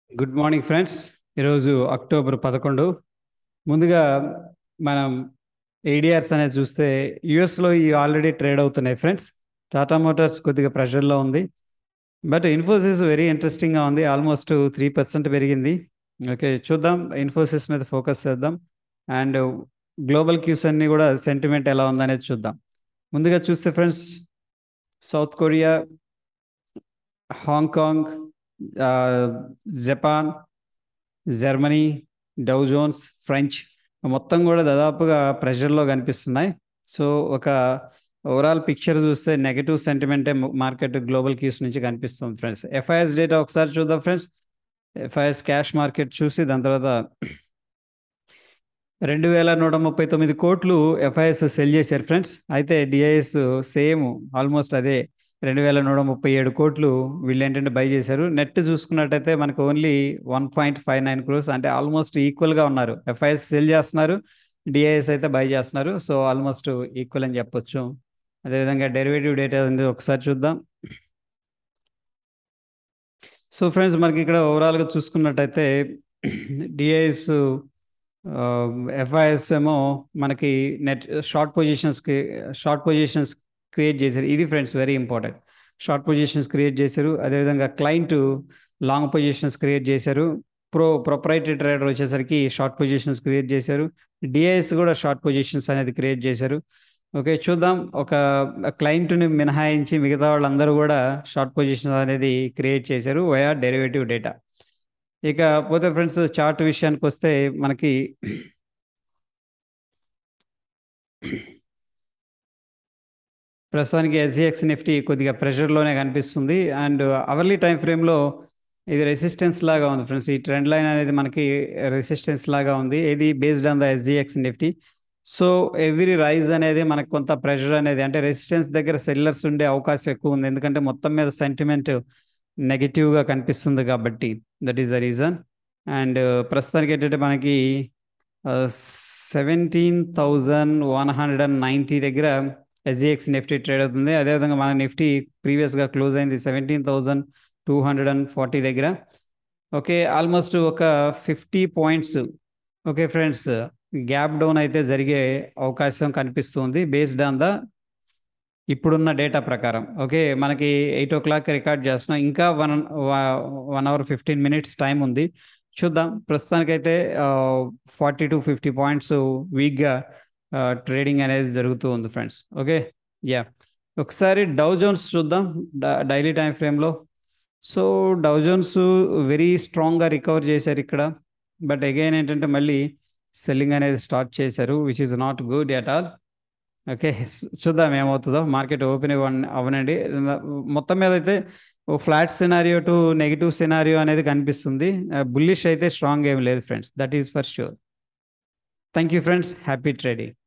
Good morning friends. ఈరోజు October 11. ముందుగా మనం ఏడిఆర్స్ అనేది చూస్తే యుఎస్లో ఈ ఆల్రెడీ ట్రేడ్ అవుతున్నాయి ఫ్రెండ్స్. టాటా మోటార్స్ కొద్దిగా ప్రెషర్లో ఉంది, బట్ ఇన్ఫోసిస్ వెరీ ఇంట్రెస్టింగ్గా ఉంది. ఆల్మోస్ట్ 3% పెరిగింది. ఓకే, చూద్దాం, ఇన్ఫోసిస్ మీద ఫోకస్ చేద్దాం. అండ్ గ్లోబల్ క్యూస్ అన్నీ కూడా సెంటిమెంట్ ఎలా ఉందనేది చూద్దాం. ముందుగా చూస్తే friends, south Korea, Hong Kong, Japan, Germany, డౌ జోన్స్, ఫ్రెంచ్ మొత్తం కూడా దాదాపుగా ప్రెషర్లో కనిపిస్తున్నాయి. సో ఒక ఓవరాల్ పిక్చర్ చూస్తే నెగటివ్ సెంటిమెంటే మార్కెట్ గ్లోబల్ కీస్ నుంచి కనిపిస్తుంది ఫ్రెండ్స్. ఎఫ్ఐఎస్ డేటా ఒకసారి చూద్దాం ఫ్రెండ్స్. ఎఫ్ఐఎస్ క్యాష్ మార్కెట్ చూసి దాని తర్వాత 2139 కోట్లు ఎఫ్ఐఎస్ సెల్ చేశారు ఫ్రెండ్స్. అయితే డిఐఎస్ సేమ్ ఆల్మోస్ట్ అదే 2137 కోట్లు వీళ్ళు ఏంటంటే బై చేశారు. నెట్ చూసుకున్నట్టయితే మనకు ఓన్లీ 1.59 క్రోర్స్, అంటే ఆల్మోస్ట్ ఈక్వల్గా ఉన్నారు. ఎఫ్ఐఎస్ సెల్ చేస్తున్నారు, డిఐఎస్ అయితే బై చేస్తున్నారు. సో ఆల్మోస్ట్ ఈక్వల్ అని చెప్పొచ్చు. అదేవిధంగా డెరివేటివ్ డేటా ఉంది, ఒకసారి చూద్దాం. సో ఫ్రెండ్స్, మనకి ఇక్కడ ఓవరాల్గా చూసుకున్నట్టయితే డిఐఎస్, ఎఫ్ఐఎస్ ఏమో మనకి నెట్ షార్ట్ పొజిషన్స్ క్రియేట్ చేశారు. ఇది friends very important. Short positions create చేశారు. అదేవిధంగా క్లయింట్ లాంగ్ పొజిషన్స్ క్రియేట్ చేశారు. ప్రొప్రైటరీ ట్రేడర్ వచ్చేసరికి షార్ట్ పొజిషన్స్ క్రియేట్ చేశారు. డిఐఎస్ కూడా షార్ట్ పొజిషన్స్ అనేది క్రియేట్ చేశారు. ఓకే, చూద్దాం. ఒక క్లయింట్ని మినహాయించి మిగతా వాళ్ళందరూ కూడా షార్ట్ పొజిషన్స్ అనేది క్రియేట్ చేశారు వయా డెరివేటివ్ డేటా. ఇక పోతే ఫ్రెండ్స్, చార్ట్ విషయానికి వస్తే మనకి ప్రస్తుతానికి ఎస్జిఎక్స్ నిఫ్టీ కొద్దిగా ప్రెషర్లోనే కనిపిస్తుంది. అండ్ అవర్లీ టైం ఫ్రేమ్లో ఇది రెసిస్టెన్స్ లాగా ఉంది ఫ్రెండ్స్. ఈ ట్రెండ్ లైన్ అనేది మనకి రెసిస్టెన్స్ లాగా ఉంది. ఇది based on the SGX Nifty. So every rise అనేది మనకు కొంత ప్రెషర్ అనేది, అంటే రెసిస్టెన్స్ దగ్గర సెల్లర్స్ ఉండే అవకాశం ఎక్కువ ఉంది, ఎందుకంటే మొత్తం మీద సెంటిమెంట్ నెగిటివ్గా కనిపిస్తుంది కాబట్టి. That is the reason. And ప్రస్తుతానికి ఏంటంటే మనకి 17,190 దగ్గర ఎస్జిఎక్స్ నిఫ్టీ ట్రేడ్ అవుతుంది. అదేవిధంగా మన నిఫ్టీ ప్రీవియస్గా క్లోజ్ అయింది 17,240 దగ్గర. ఓకే, ఆల్మోస్ట్ ఒక 50 points. Okay friends, gap down అయితే జరిగే అవకాశం కనిపిస్తుంది బేస్డ్ ఆన్ ద ఇప్పుడున్న డేటా ప్రకారం. ఓకే, మనకి 8 o'clock రికార్డ్ చేస్తున్నాం, ఇంకా 1 hour 15 minutes టైం ఉంది. చూద్దాం. ప్రస్తుతానికైతే 40 to 50 పాయింట్స్ వీక్గా ట్రేడింగ్ అనేది జరుగుతూ ఉంది ఫ్రెండ్స్. ఓకే, యా, ఒకసారి డౌ జోన్స్ చూద్దాం డైలీ టైం ఫ్రేమ్లో. సో డౌ జోన్స్ వెరీ స్ట్రాంగ్గా రికవర్ చేశారు ఇక్కడ, బట్ అగైన్ ఏంటంటే మళ్ళీ సెల్లింగ్ అనేది స్టార్ట్ చేశారు, which is not good at all. Okay, చూద్దాం ఏమవుతుందో. మార్కెట్ ఓపెన్ అవ్వనండి. మొత్తం మీద అయితే flat scenario to negative scenario అనేది కనిపిస్తుంది. బుల్లిష్ అయితే స్ట్రాంగ్ ఏం లేదు friends, that is for sure. Thank you friends, happy trading.